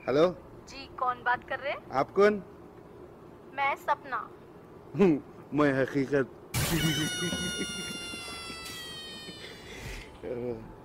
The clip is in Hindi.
हेलो। जी कौन बात कर रहे हैं? आप कौन? मैं सपना। मैं हकीकत।